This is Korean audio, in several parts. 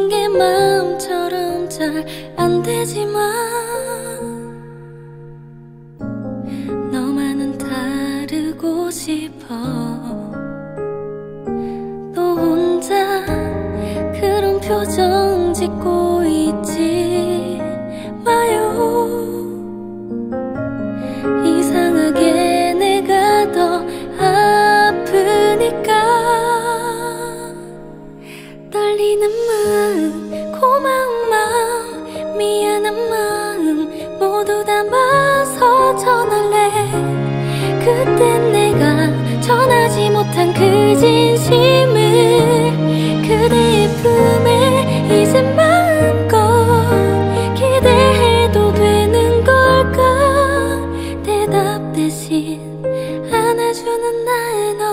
모든 게 마음처럼 잘 안 되지만 너만은 다르고 싶어. 또 혼자 그런 표정 짓고 있지 마요. 이상하게 내가 더 아프니까 떨리는 마음, 고마운 마음, 미안한 마음 모두 담아서 전할래. 그땐 내가 전하지 못한 그 진심을 그대의 품에 이제 마음껏 기대해도 되는 걸까. 대답 대신 안아주는 나의 너.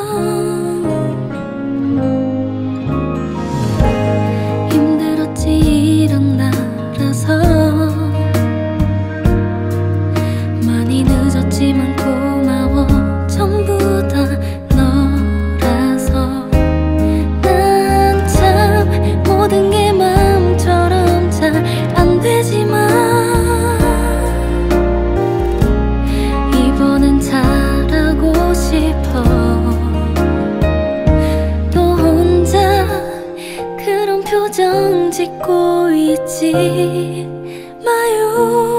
힘들었지 이런 나라서 많이 늦었지만 고마워. 전부 다 너라서. 난 참 모든 게 마음처럼 잘 안 되지만 이번엔 잘하고 싶어. 또 혼자 그런 표정 짓고 있지 마요.